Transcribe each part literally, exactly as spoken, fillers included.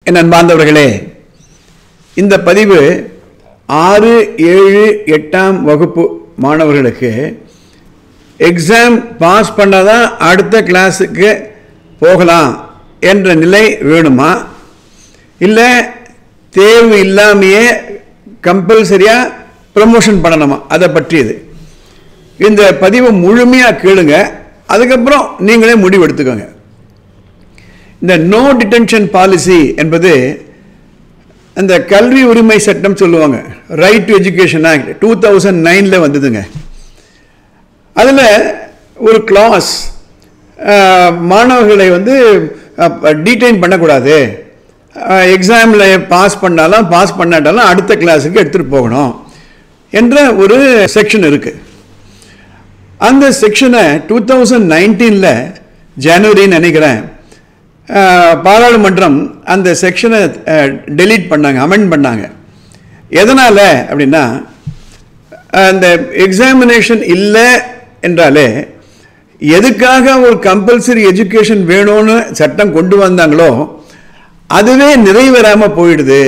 என் அன்பார்ந்தவர்களே, இந்த பதிவு ஆறு ஏழு எட்டாம் வகுப்பு மாணவர்களுக்கு எக்ஸாம் பாஸ் பண்ணாதான் அடுத்த கிளாஸுக்கு போகலாம் என்ற நிலை வேணுமா, இல்லை தேர்வு இல்லாமையே கம்பல்சரியாக ப்ரமோஷன் பண்ணணுமா, அதை பற்றியது. இந்த பதிவை முழுமையாக கேளுங்க, அதுக்கப்புறம் நீங்களே முடிவு எடுத்துக்கோங்க. இந்த நோ டிடென்ஷன் பாலிசி என்பது அந்த கல்வி உரிமை சட்டம் சொல்லுவாங்க, right to education act two thousand நைனில் வந்ததுங்க. அதில் ஒரு கிளாஸ் மாணவர்களை வந்து டீடைன் பண்ணக்கூடாது, எக்ஸாமில் பாஸ் பண்ணாலும் பாஸ் பண்ணாட்டாலும் அடுத்த கிளாஸுக்கு எடுத்துகிட்டு போகணும் என்ற ஒரு செக்ஷன் இருக்குது. அந்த செக்ஷனை டூ தௌசண்ட் நைன்டீனில் ஜனவரின்னு நினைக்கிறேன் பாராளுமன்றம் அந்த செக்ஷனை டெலீட் பண்ணாங்க, அமெண்ட் பண்ணாங்க. எதனால் அப்படின்னா, அந்த எக்ஸாமினேஷன் இல்லை என்றாலே எதுக்காக ஒரு கம்பல்சரி எஜுகேஷன் வேணும்னு சட்டம் கொண்டு வந்தாங்களோ அதுவே நிறைவேறாமல் போயிடுது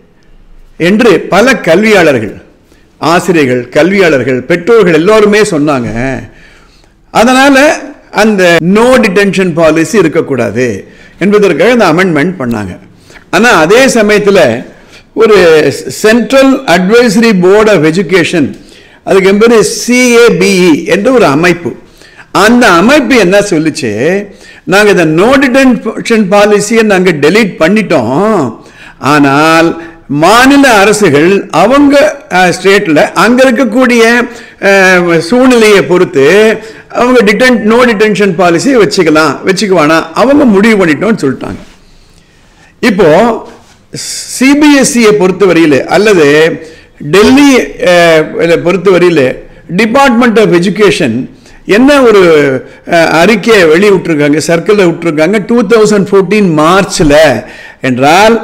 என்று பல கல்வியாளர்கள், ஆசிரியர்கள், கல்வியாளர்கள், பெற்றோர்கள் எல்லோருமே சொன்னாங்க. அதனால் அந்த நோ டிடென்ஷன் பாலிசி இருக்கக்கூடாது என்பதற்காக இந்த அமெண்ட்மெண்ட் பண்ணாங்க. ஆனால் அதே சமயத்தில் ஒரு central advisory board of education, அதுக்கு என்பது சிஏபிஇ என்ற ஒரு அமைப்பு, அந்த அமைப்பு என்ன சொல்லிச்சு, நாங்கள் இந்த நோ டிடென்ஷன் பாலிசியை நாங்கள் டெலீட் பண்ணிட்டோம், ஆனால் மாநில அரசுகள் அவங்க ஸ்டேட்டில் அங்கே இருக்கக்கூடிய சூழ்நிலையை பொறுத்து அவங்க டிடென் நோ டிடென்ஷன் பாலிசியை வச்சுக்கலாம் வச்சுக்குவானா அவங்க முடிவு பண்ணிட்டோம்னு சொல்லிட்டாங்க. இப்போ சிபிஎஸ்சியை பொறுத்தவரையில் அல்லது டெல்லி பொறுத்தவரையில் டிபார்ட்மெண்ட் ஆஃப் எஜுகேஷன் என்ன ஒரு அறிக்கையை வெளியிட்டிருக்காங்க, சர்க்கிளில் விட்டுருக்காங்க டூ தௌசண்ட் ஃபோர்டீன் மார்ச்சில் என்றால்,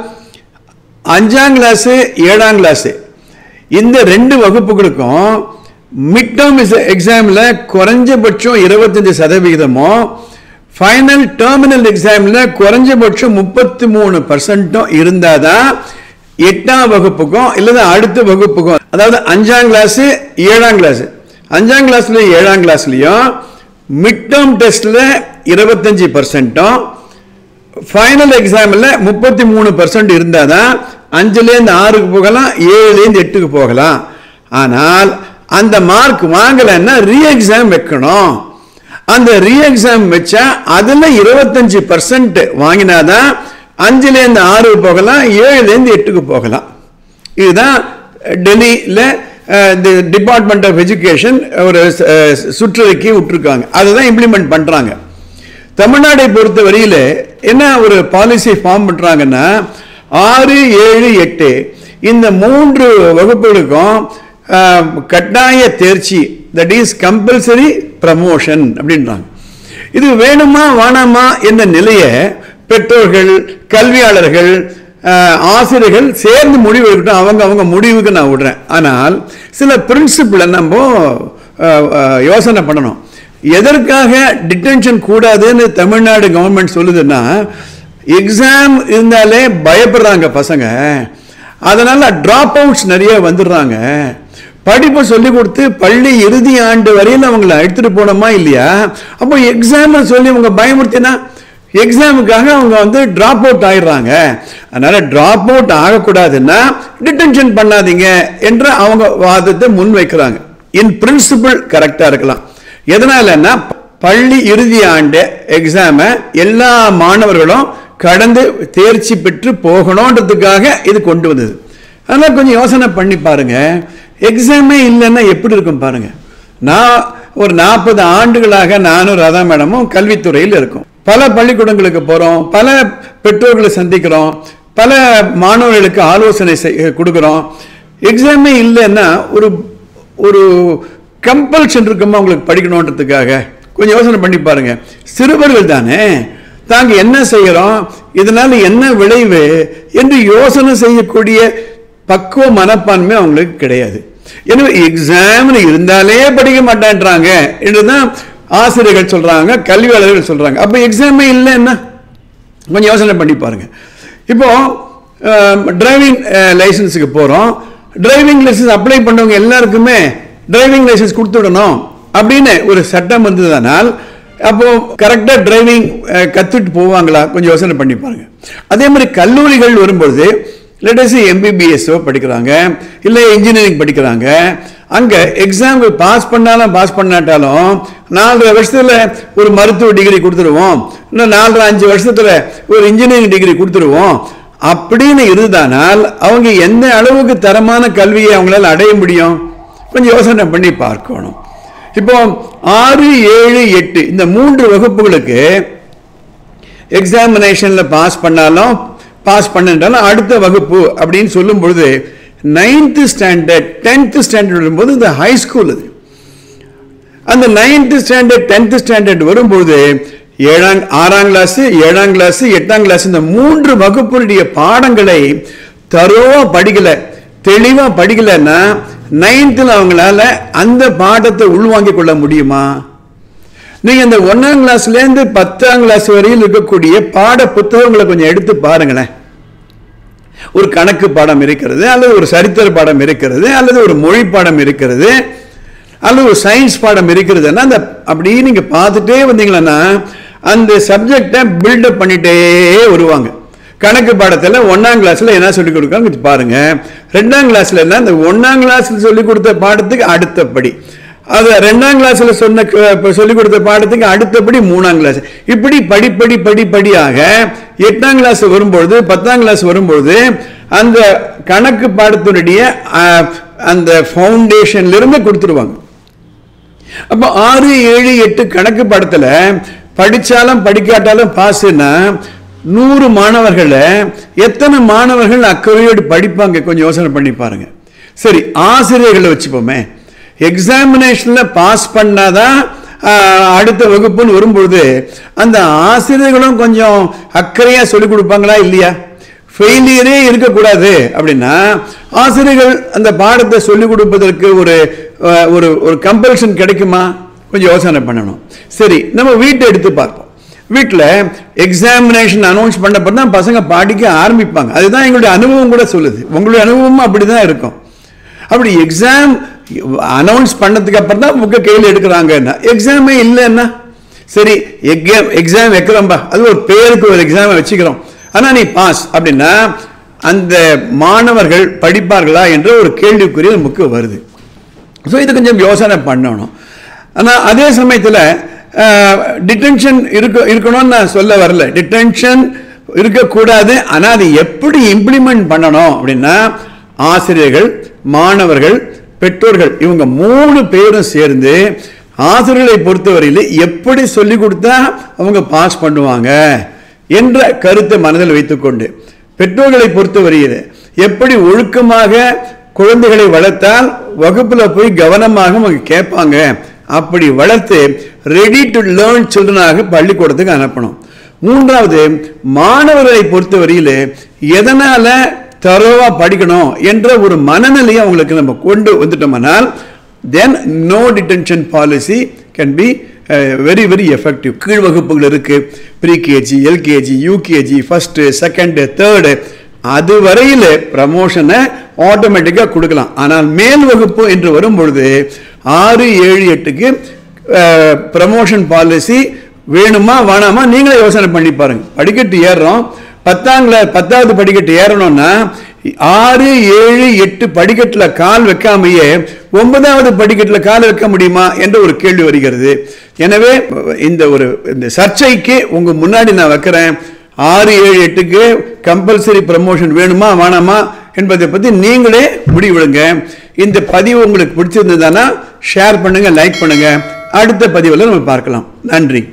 அஞ்சாம் கிளாஸு ஏழாம் கிளாஸு இந்த ரெண்டு வகுப்புகளுக்கும் மிட் டேர்ம் எக்ஸாமில் குறைஞ்சபட்சம் இருபத்தஞ்சு சதவிகிதமோ, ஃபைனல் டெர்மினல் எக்ஸாமில் குறைஞ்சபட்சம் முப்பத்தி மூணு பர்சன்ட்டும் இருந்தால் தான் எட்டாம் வகுப்புக்கும் இல்லது அடுத்த வகுப்புக்கும், அதாவது அஞ்சாம் கிளாஸு ஏழாம் கிளாஸு அஞ்சாம் கிளாஸ்ல ஏழாம் கிளாஸ்லையும் மிட் டேர்ம் டெஸ்ட்டில் இருபத்தஞ்சி பர்சன்ட்டும் ஃபைனல் எக்ஸாமில் முப்பத்தி மூணு பர்சன்ட் இருந்தால் தான் அஞ்சுலேருந்து ஆறுக்கு போகலாம், ஏழுலேருந்து எட்டுக்கு போகலாம். ஆனால் அந்த மார்க் வாங்கலைன்னா ரீ எக்ஸாம் வைக்கணும். அந்த ரீ எக்ஸாம் வச்சா அதில் இருபத்தஞ்சி பர்சன்ட் வாங்கினாதான் அஞ்சுலேருந்து ஆறுக்கு போகலாம், ஏழுலேருந்து எட்டுக்கு போகலாம். இதுதான் டெல்லியில் டிபார்ட்மெண்ட் ஆஃப் எஜுகேஷன் ஒரு சுற்றறிக்கை விட்டுருக்காங்க, அதுதான் இம்ப்ளிமெண்ட் பண்ணுறாங்க. தமிழ்நாட்டை பொறுத்த வரையில் என்ன ஒரு பாலிசி ஃபார்ம் பண்ணுறாங்கன்னா, ஆறு ஏழு எட்டு இந்த மூன்று வகுப்புகளுக்கும் கட்டாய தேர்ச்சி, தட் இஸ் கம்பல்சரி ப்ரமோஷன் அப்படின்றாங்க. இது வேணுமா வேணாமா என்ற நிலையை பெற்றோர்கள், கல்வியாளர்கள், ஆசிரியர்கள் சேர்ந்து முடிவு எடுக்கட்டும், அவங்க அவங்க முடிவுக்கு நான் விடுறேன். ஆனால் சில பிரின்சிபிளை நம்ம யோசனை பண்ணணும். எதற்காக டிடென்ஷன் கூடாதுன்னு தமிழ்நாடு கவர்மெண்ட் சொல்லுதுன்னா, எக்ஸாம் இருந்தாலே பயப்படுறாங்க பசங்க, அதனால டிராப் அவுட்ஸ் நிறைய வந்துடுறாங்க. படிப்பை சொல்லிக் கொடுத்து பள்ளி இறுதி ஆண்டு வரையில் அவங்களை எடுத்துட்டு போனோமா இல்லையா, அப்போ எக்ஸாம் சொல்லி அவங்க பயமுறுத்தினா எக்ஸாமுக்காக அவங்க வந்து டிராப் அவுட் ஆயிடுறாங்க. அதனால டிராப் அவுட் ஆகக்கூடாதுன்னா டிடென்ஷன் பண்ணாதீங்க என்ற அவங்க வாதத்தை முன் வைக்கிறாங்க. இன் பிரின்சிபிள் கரெக்டாக இருக்கலாம். எதனாலன்னா, பள்ளி இறுதி ஆண்டு எக்ஸாமை எல்லா மாணவர்களும் கடந்து தேர்ச்சி பெற்று போகணுன்றதுக்காக இது கொண்டு வந்தது. அதனால் கொஞ்சம் யோசனை பண்ணி பாருங்க, எக்ஸாமே இல்லைன்னா எப்படி இருக்கும் பாருங்க. நான் ஒரு நாற்பது ஆண்டுகளாக நானும் ராதா மேடமும் கல்வித்துறையில் இருக்கோம். பல பள்ளிக்கூடங்களுக்கு போகிறோம், பல பெற்றோர்களை சந்திக்கிறோம், பல மாணவர்களுக்கு ஆலோசனை கொடுக்குறோம். எக்ஸாமே இல்லைன்னா ஒரு ஒரு கம்பல்ஷன் இருக்குமா உங்களுக்கு படிக்கணுன்றதுக்காக? கொஞ்சம் யோசனை பண்ணி பாருங்க. சிறுவர்கள் தானே, தாங்க என்ன செய்கிறோம், இதனால் என்ன விளைவு என்று யோசனை செய்யக்கூடிய பக்குவ மனப்பான்மை அவங்களுக்கு கிடையாது. எனவே எக்ஸாம் இருந்தாலே படிக்க மாட்டேன்றாங்க என்றுதான் ஆசிரியர்கள் சொல்றாங்க, கல்வியாளர்கள் சொல்றாங்க. அப்ப எக்ஸாமே இல்லைன்னா கொஞ்சம் யோசனை பண்ணி பாருங்க. இப்போ டிரைவிங் லைசன்ஸுக்கு போகிறோம். டிரைவிங் லைசன்ஸ் அப்ளை பண்ணவங்க எல்லாருக்குமே டிரைவிங் லைசன்ஸ் கொடுத்துடணும் அப்படின்னு ஒரு சட்டம் வந்ததுனால் அப்போ கரெக்டாக டிரைவிங் கற்றுட்டு போவாங்களா? கொஞ்சம் யோசனை பண்ணி பாருங்க. அதே மாதிரி கல்லூரிகள் வரும்பொழுது லெட்டஸ் எம்பிபிஎஸ்ஓ படிக்கிறாங்க, இல்லை இன்ஜினியரிங் படிக்கிறாங்க. அங்கே எக்ஸாம் பாஸ் பண்ணாலும் பாஸ் பண்ணாட்டாலும் நாலரை வருஷத்தில் ஒரு மருத்துவ டிகிரி கொடுத்துருவோம், இன்னும் நாலரை அஞ்சு வருஷத்தில் ஒரு இன்ஜினியரிங் டிகிரி கொடுத்துருவோம் அப்படின்னு இருந்தானால் அவங்க எந்த அளவுக்கு தரமான கல்வியை அவங்களால அடைய முடியும்? கொஞ்சம் யோசனை பண்ணி பார்க்கணும். இப்போ ஆறு ஏழு எட்டு இந்த மூன்று வகுப்புகளுக்கு எக்ஸாமினேஷனில் பாஸ் பண்ணாலும் பாஸ் பண்ணாலும் அடுத்த வகுப்பு அப்படின்னு சொல்லும் பொழுது நைன்த்து ஸ்டாண்டர்ட் டென்த்து ஸ்டாண்டர்ட் வரும்போது இந்த ஹை ஸ்கூல் அது. அந்த நைன்த்து ஸ்டாண்டர்ட் டென்த்து ஸ்டாண்டர்ட் வரும்போது ஏழாம் ஆறாம் கிளாஸ் ஏழாம் கிளாஸ் எட்டாம் கிளாஸ் இந்த மூன்று வகுப்புடைய பாடங்களை தரோவா படிக்கல, தெளிவா படிக்கலன்னா நைன்த்தில் அவங்களால அந்த பாடத்தை உள்வாங்கிக் கொள்ள முடியுமா? நீங்க இந்த ஒன்னாம் கிளாஸ்ல இருந்து பத்தாம் கிளாஸ் வரையில் இருக்கக்கூடிய பாட புத்தகங்களை கொஞ்சம் எடுத்து பாருங்களேன். ஒரு கணக்கு பாடம் இருக்கிறது, அல்லது ஒரு சரித்திர பாடம் இருக்கிறது, அல்லது ஒரு மொழி பாடம் இருக்கிறது, அல்லது ஒரு சயின்ஸ் பாடம் இருக்கிறதுன்னா அந்த அப்படியே நீங்க பார்த்துட்டே வந்தீங்கன்னா அந்த சப்ஜெக்டை பில்டப் பண்ணிட்டே வருவாங்க. கணக்கு பாடத்தில் ஒன்னாம் கிளாஸ்ல என்ன சொல்லிக் கொடுக்குறாங்க பாருங்க. ரெண்டாம் கிளாஸ்ல என்ன, இந்த ஒன்னாம் கிளாஸ்ல சொல்லிக் கொடுத்த பாடத்துக்கு அடுத்தபடி, அது ரெண்டாம் கிளாஸ்ல சொன்ன சொல்லிக் கொடுத்த பாடத்துக்கு அடுத்தபடி மூணாம் கிளாஸ், இப்படி படிப்படி படிப்படியாக எட்டாம் கிளாஸ் வரும்பொழுது பத்தாம் கிளாஸ் வரும்பொழுது அந்த கணக்கு பாடத்தினுடைய அந்த ஃபவுண்டேஷன்ல இருந்து கொடுத்துருவாங்க. அப்போ ஆறு ஏழு எட்டு கணக்கு பாடத்துல படிச்சாலும் படிக்காட்டாலும் பாஸ்னா நூறு மாணவர்கள் எத்தனை மாணவர்கள் அக்கறையோடு படிப்பாங்க? கொஞ்சம் யோசனை பண்ணி பாருங்க. சரி, ஆசிரியர்களை வச்சுப்போமே. எக்ஸாமினேஷன்ல பாஸ் பண்ணாதான் அடுத்த வகுப்புன்னு வரும்பொழுது அந்த ஆசிரியர்களும் கொஞ்சம் அக்கறையா சொல்லிக் கொடுப்பாங்களா இல்லையா? ஃபெயிலியரே இருக்கக்கூடாது அப்படின்னா ஆசிரியர்கள் அந்த பாடத்தை சொல்லிக் கொடுப்பதற்கு ஒரு ஒரு ஒரு கம்பல்ஷன் கிடைக்குமா? கொஞ்சம் யோசனை பண்ணணும். சரி, நம்ம வீட்டை எடுத்து பார்ப்போம். வீட்டில் எக்ஸாமினேஷன் அனௌன்ஸ் பண்ணப்போ தான் பசங்க படிக்க ஆரம்பிப்பாங்க. அதுதான் எங்களுடைய அனுபவம் கூட சொல்லுது. உங்களுடைய அனுபவமும் அப்படிதான் இருக்கும். அப்படி எக்ஸாம் அனௌன்ஸ் பண்ணதுக்கு அப்புறம் தான் புக்கை கையில் எடுக்கிறாங்கன்னா எக்ஸாமே இல்லைன்னா சரி எக்ஸாம் எக்ஸாம் வைக்கிறோம்பா, அது ஒரு பேருக்கு ஒரு எக்ஸாமை வச்சுக்கிறோம், ஆனால் நீ பாஸ் அப்படின்னா அந்த மாணவர்கள் படிப்பார்களா என்ற ஒரு கேள்விக்குறி நமக்கு வருது. ஸோ இது கொஞ்சம் யோசனை பண்ணணும். ஆனால் அதே சமயத்தில் டிடென்ஷன் இருக்க இருக்கணும்னு நான் சொல்ல வரல, டிடென்ஷன் இருக்கக்கூடாது. ஆனால் அது எப்படி இம்ப்ளிமெண்ட் பண்ணணும் அப்படின்னா ஆசிரியர்கள், மாணவர்கள், பெற்றோர்கள் இவங்க மூணு பேரும் சேர்ந்து ஆசிரியர்களை பொறுத்தவரையில் எப்படி சொல்லிக் கொடுத்தா அவங்க பாஸ் பண்ணுவாங்க என்ற கருத்தை மனதில் வைத்துக்கொண்டு, பெற்றோர்களை பொறுத்தவரையில் எப்படி ஒழுக்கமாக குழந்தைகளை வளர்த்தால் வகுப்புல போய் கவனமாக அவங்க கேட்பாங்க, அப்படி வளர்த்து ரெடி டு லேர்ன் சில்ட்ரனாக பள்ளிக்கூடத்துக்கு அனுப்பணும். மூன்றாவது, மாணவர்களை பொறுத்தவரையில் எதனால தரோவா படிக்கணும் என்ற ஒரு மனநிலையை அவங்களுக்கு நம்ம கொண்டு வந்துட்டோம்னால் then no detention policy can be very very effective. கீழ் வகுப்புகள் இருக்கு, pre KG, LKG, UKG, first, second, third, அது வரையில் ப்ரமோஷனை ஆட்டோமேட்டிக்காக கொடுக்கலாம். ஆனால் மேல் வகுப்பு என்று வரும்பொழுது ஆறு ஏழு எட்டுக்கு ப்ரமோஷன் பாலிசி வேணுமா வேணாமா நீங்களே யோசனை பண்ணி பாருங்க. படிக்கட்டு ஏறுறோம், பத்தாம் கிளாஸ் பத்தாவது படிக்கட்டு ஏறணும்னா ஆறு ஏழு எட்டு படிக்கட்டுல கால் வைக்காமையே ஒன்பதாவது படிக்கட்டுல கால் வைக்க முடியுமா என்ற ஒரு கேள்வி வருகிறது. எனவே இந்த ஒரு இந்த சர்ச்சைக்கு உங்க முன்னாடி நான் வைக்கிறேன். ஆறு ஏழு எட்டுக்கு கம்பல்சரி ப்ரமோஷன் வேணுமா வேணாமா என்பதை பத்தி நீங்களே முடிவெடுங்க. இந்த பதிவு உங்களுக்கு பிடிச்சிருந்ததுன்னா ஷேர் பண்ணுங்க, லைக் பண்ணுங்க. அடுத்த பதிவில் நம்ம பார்க்கலாம். நன்றி.